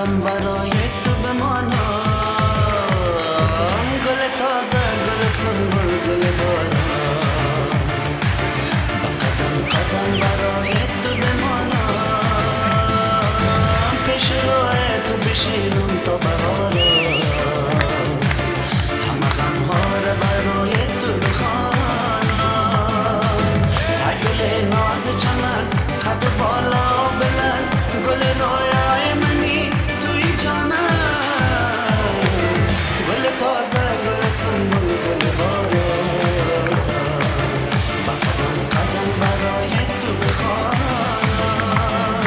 قدم برای تو بمانم، گل تازه، گل سنبل، گل باران. با قدم قدم برای تو بمانم، پیش روی تو بشینم تا بهارم، همه غمها را برای تو بخوانم. ای گل ناز چمن، قد بالا بلند، گل رویای منی توی جانم، گل تازه، گل سنبل، گل باران. با قدم قدم برای تو بخوانم.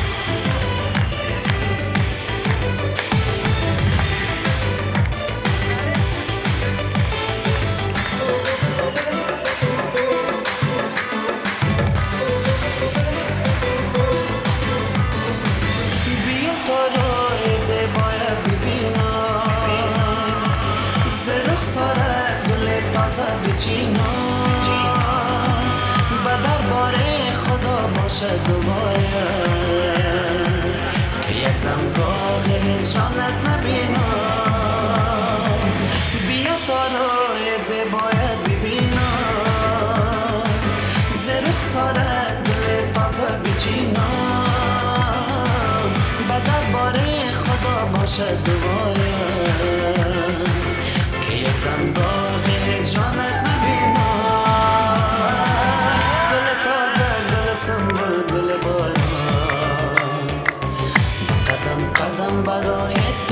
بیا تا روی زیبای ببینم، ز رخسارت گل تازه بچینم، به دربار خدا باشد دعایم که یک دم داغ هجرانت نبینم. بیا تا روی زیبایت ببینم، ز رخسارت گل تازه بچینم، به دربار خدا باشد دعایم که یک دم داغ هجرانت نبینم. گل تازه، گل سنبل، گل باران. با قدم قدم برای تو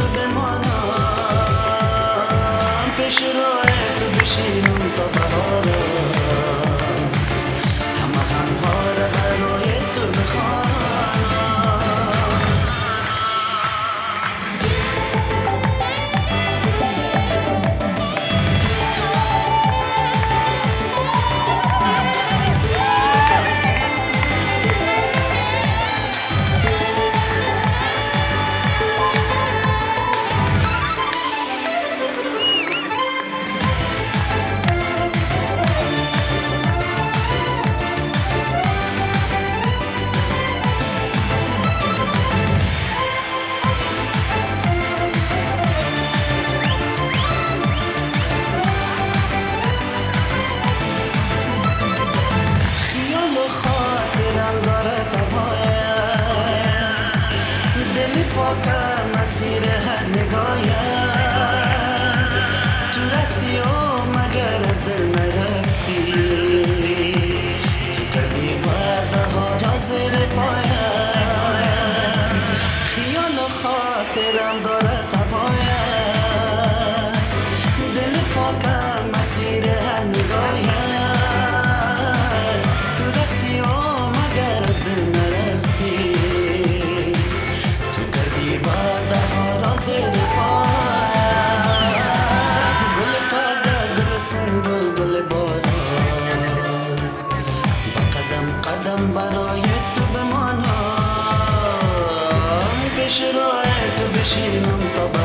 بمانم، پیش روی تو بشینم تا بهارم، همه غمها را برای تو بخوانم. خیال و خاطرم داره تبایم، دلی پاکم مسیر هر نگایم. تو رفتی و مگر از دل نرفتی، تو کردی وعده ها را زیر پایم. خیال و خاطرم داره تبایم، دلی پاکم مسیر هر نگایم. تو رفتی و مگر از دل نرفتی، تو کردی وعده ها را زیر پایم. گل تازه، گل سنبل، گل باران. با قدم قدم برای تو بمانم، پیش روی تو بشینم تا